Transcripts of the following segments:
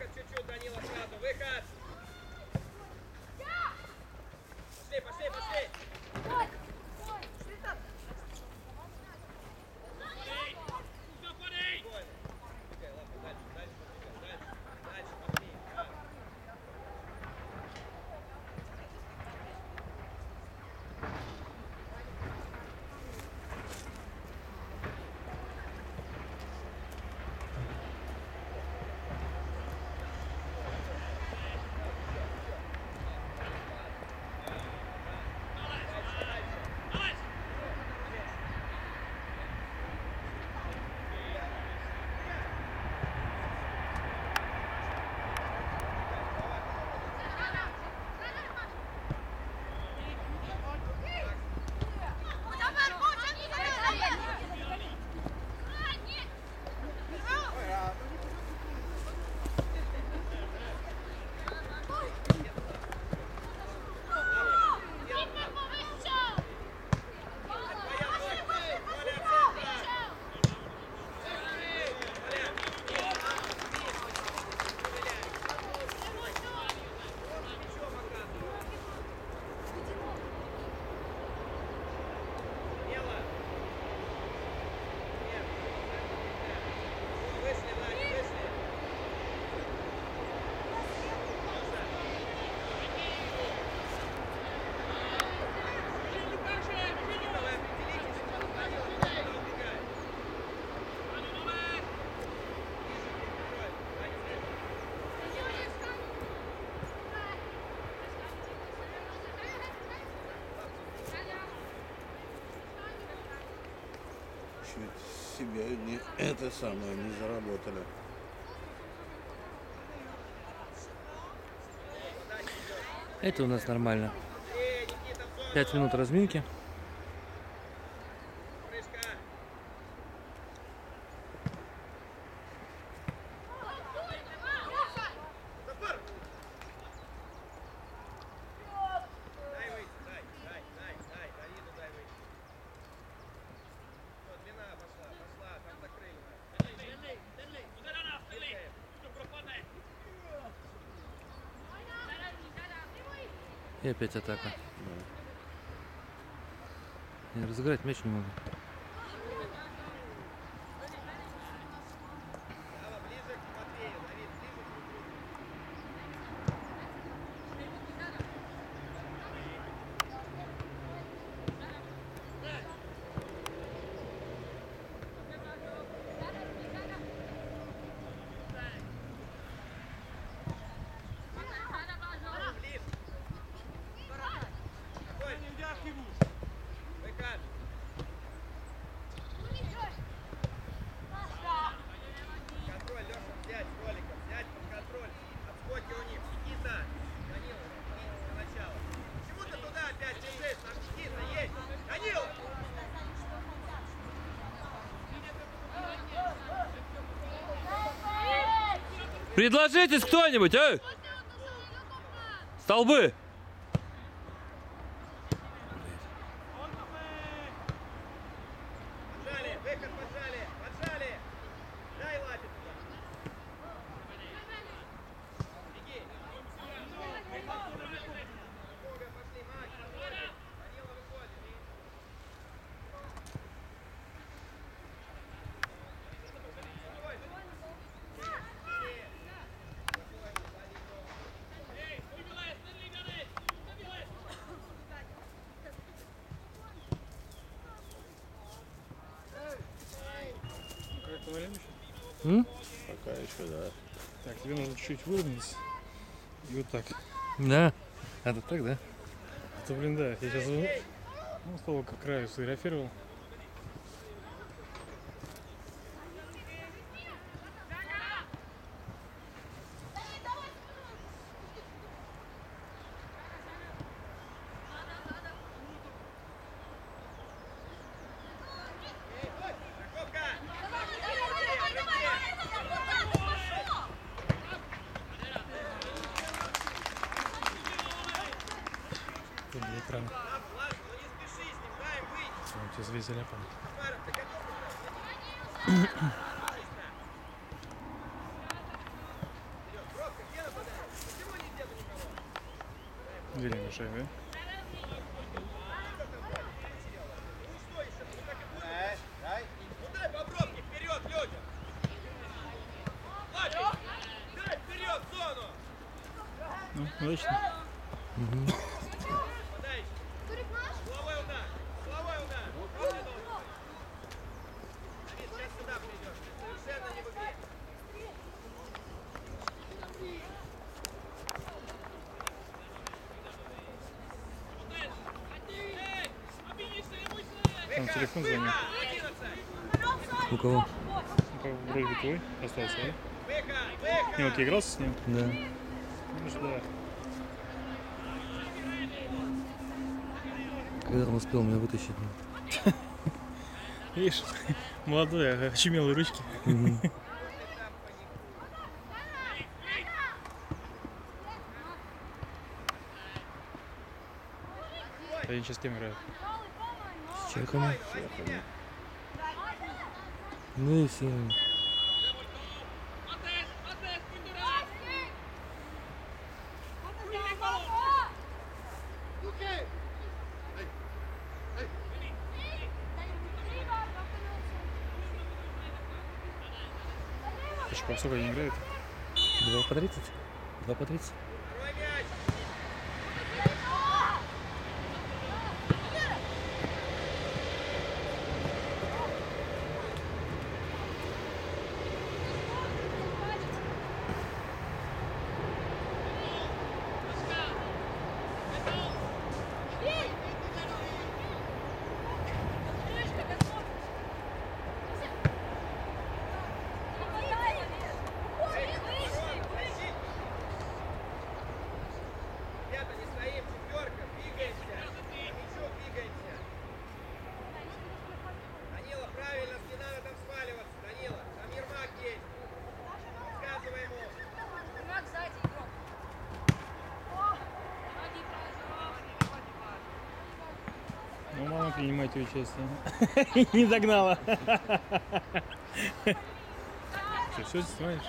Выход чуть-чуть, Данила, сразу. Выход. Пошли, пошли, пошли. Себя не, это самое не заработали. Это у нас нормально. 5 минут разминки. И опять атака. Я разыграть мяч не могу. Предложитесь кто-нибудь, эй! Столбы! Поджали, выход поджали, поджали. Дай лапить туда. Беги. Бога, пошли, Макс, выходит. Данила выходит. Пока еще, да. Так, тебе нужно чуть-чуть выровняться. И вот так. Да. Это так, да? А то, блин, да, я сейчас стол к краю сфотографировал. Экран. Он сейчас весь заляпан. двери большая, да? Дай. Ну дай попробки, вперед, людям. Ладно, дай вперед в зону. Ну, удачно. Подай. Головой удар. Головой удар. Давид, сейчас сюда придешь. Ты совершенно не в игре. Там телефон звонит. У кого? Вроде бы твой остался, да? Выход. Не, вот ты игрался с ним? Да. Ну что, да. Когда он успел меня вытащить? Видишь, молодой, очумелые ручки. Они сейчас с кем играют? С чехами. Ну и все. Почему, сколько они играют? 2 по 30? 2 по 30? Второй мяч. Ребята, не стоим, четверка, двигаемся. По мячу двигаемся. Данила, правильно, спина надо там сваливаться. Данила, там Ермак есть. Подсказывай ему. Ермак сзади, игрок. Ну, мама принимает участие. Не догнала. Все снимаешь?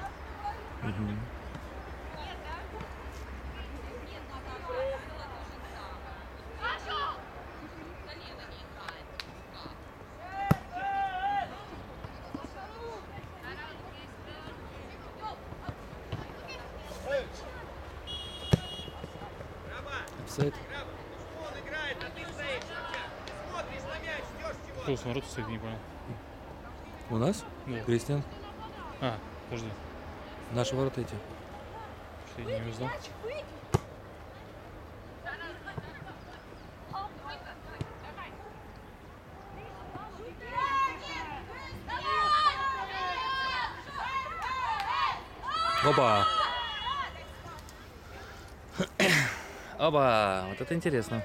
Раба, Офсайд. Раба, ну что он играет, а ты стоишь? Ты смотришь на мяч, ждешь чего? Кто с ворот стоит, не понял. У нас? Да. Крестьян. А, подожди. Наши ворота эти. Что я не узнал? Опа! Опа! Вот это интересно.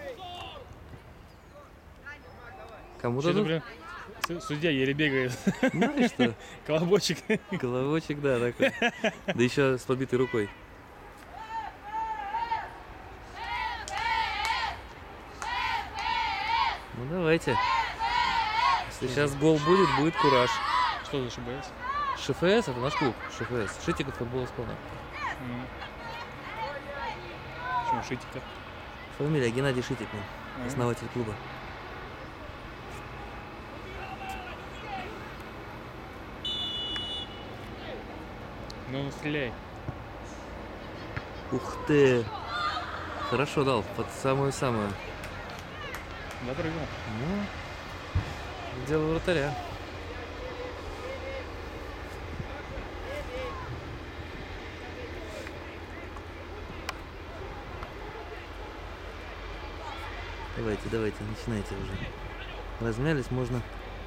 Кому Что-то, дадут? блин, судья еле бегает. Знаешь что? Колобочек. Головочек, да, такой. Да еще с подбитой рукой. Ну давайте. Если сейчас гол будет, будет кураж. Что за ШБС? ШФС это наш клуб. ШФС. Шитиков футбол склона. Почему Шитика? Фамилия Геннадий Шитик, основатель клуба. Ну, стреляй. Ух ты! Хорошо дал, под самую-самую. Допрыгнул. Ну, дело вратаря. Давайте, начинайте уже. Размялись, можно.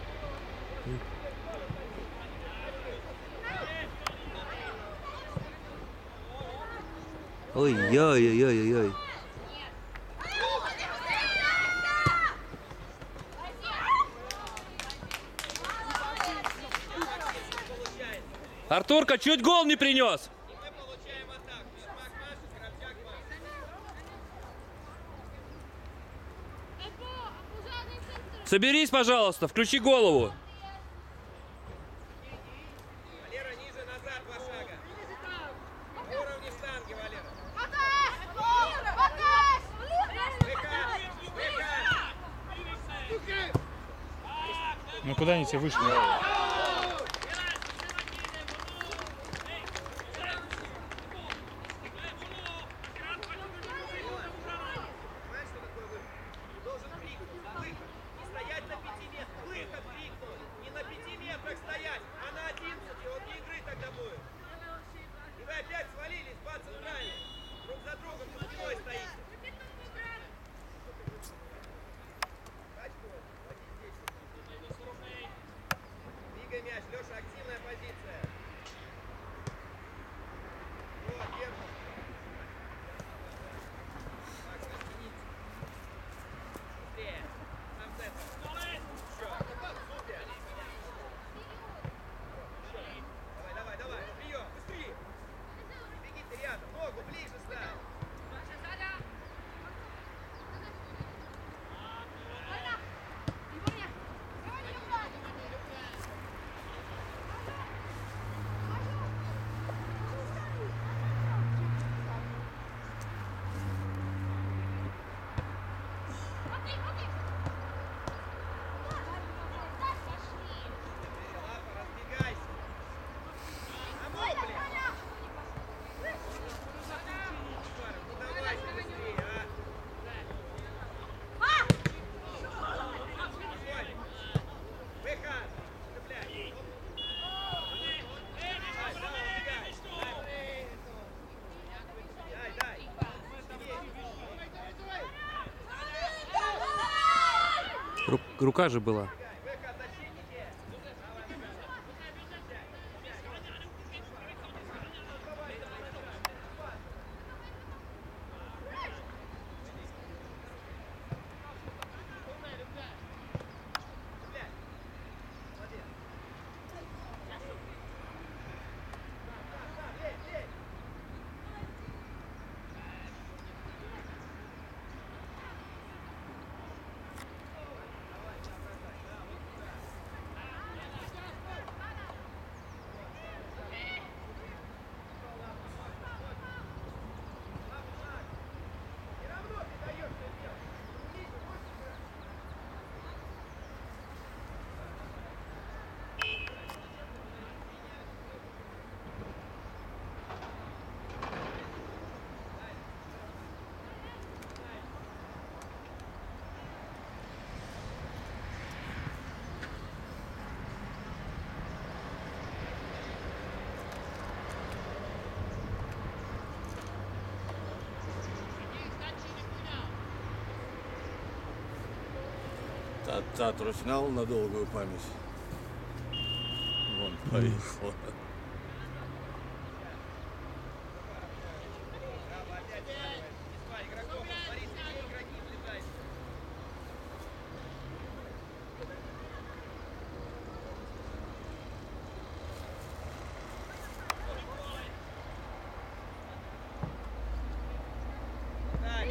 Ой-ой-ой-ой-ой. Артурка чуть гол не принес. И мы получаем атаку. Ермак машет, Кравчак машет. Соберись, пожалуйста, включи голову. Валера, ниже, назад, 2 шага. На уровне штанги, Валера. куда они тебе вышли? Понимаешь, что такое выход? Должен крикнуть. Выход. Не стоять на 5 метрах. Выход крикнул. Не на 5 метрах стоять, а на 11. Вот не игры тогда будет. И вы опять свалились, два центральных. Друг за другом за спиной стоите. Двигай мяч, Леша, активная позиция. Вот, держим. Так, растяните. Быстрее. Сам центр. Еще. Супер. Давай, давай, давай. Прием, быстрее. Беги ты рядом. Ногу ближе ставь. Лапа, разбегайся. А ну, блин. Ну давай ты быстрее, а. Выходи. Выход. Цепляй. Дай, давай, убегай. Дай. Рука же была. Выход, защитники. Татру снял на долгую память. Вон повисло. Два игроков. Смотрите, где игроки ближайшие. Так,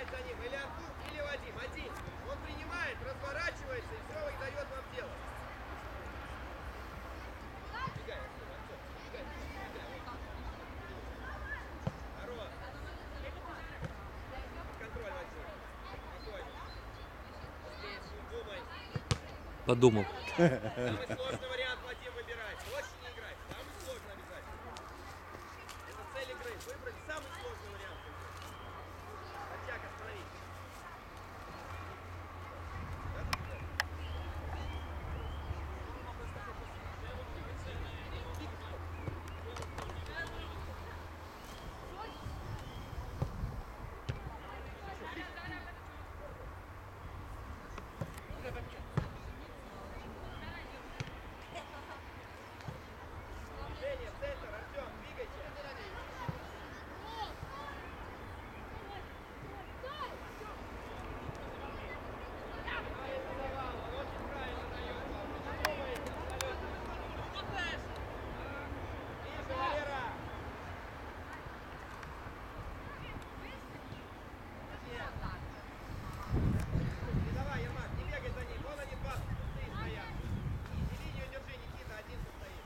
играет за ним. Или Артур, или Вадим. Один. Он принимает, разворачивается и все дает вам делать. Убегай, Артур, Артур. Убегай. Хорош. Контроль, Вадим. Спокойно. Здесь думай. Подумал. Самый сложный вариант, Вадим, выбирать. Больше не играть. Самый сложный обязательно. Это цель игры. Выбрать самый сложный вариант. Хотяк, остановись. Женя, центр, Артем, двигайся. Ближе, Валера. Не давай, Ермак, не бегай за ним. Вон они два пустые стоят. И линию держи, Никита, один стоит.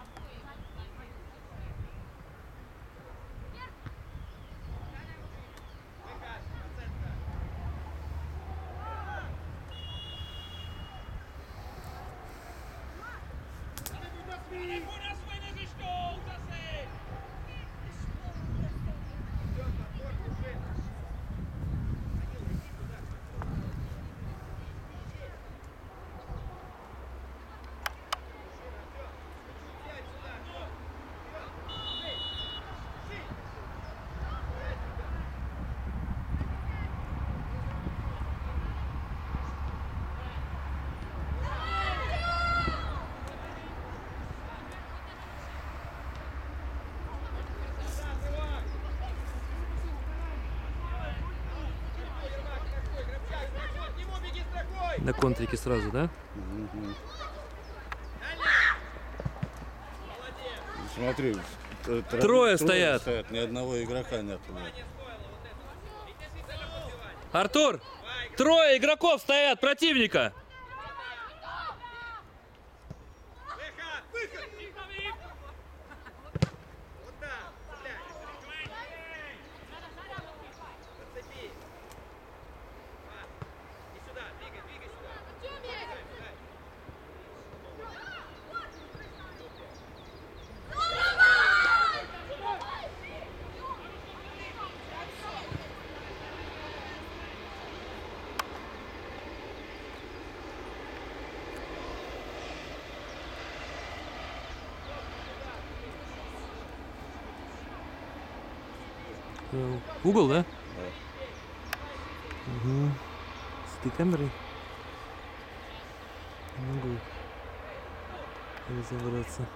Выход, до центра. Артем, подбор, держи. Данил, иди туда. Иди. Артем, взять сюда, Артем. Артем, эй, держи. Дай сюда. Да, открывай. Ермак, такой, Грабчак, строкой, к нему беги строкой. На контрике сразу, да? Дальше. Молодец. Смотри, Трое стоят. Ни одного игрока нету. Не стоило вот это. Интенсивно подбивать. Артур! Давай, играй. Трое игроков стоят противника! Выход! Выход! Вот так, цепляй. Подцепи. И сюда, двигай, двигай сюда. Двигай, сюда. Угол, да? Угу. С этой камерой не могу разобраться.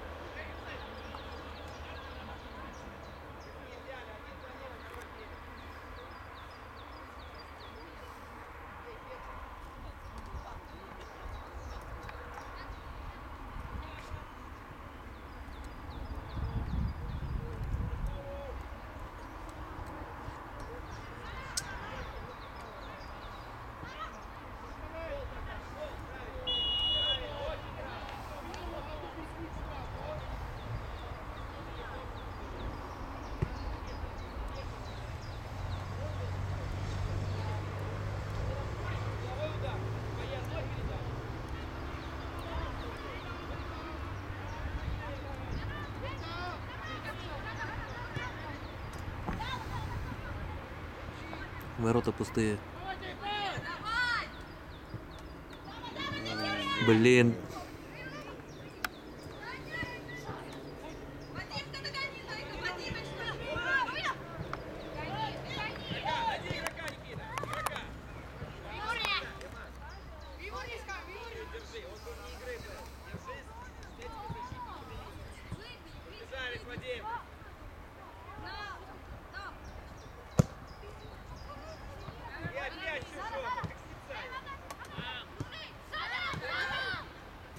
Ворота пустые. Блин. Найди игрока, Никита. Игрока. Держи, он тут не игры был. Держись с этими защитниками. Побежали, Вадим. И опять чужой, как специально.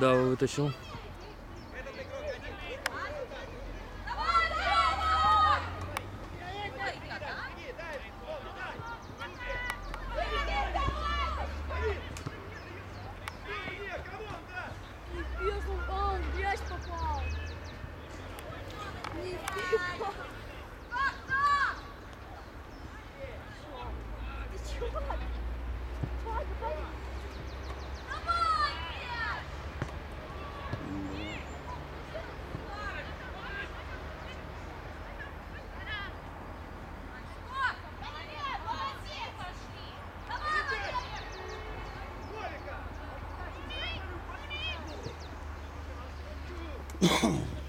Да, вытащил. Этот игрок один. Беги, дай, Вова, дай. Беги, кого он даст? Он в мяч попал. Ты чего? Голика!